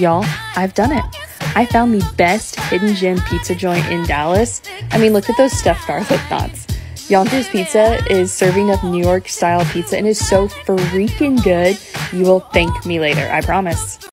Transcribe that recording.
Y'all, I've done it. I found the best hidden gem pizza joint in Dallas. I mean, look at those stuffed garlic knots. Yonkers Pizza is serving up New York style pizza and is so freaking good. You will thank me later, I promise.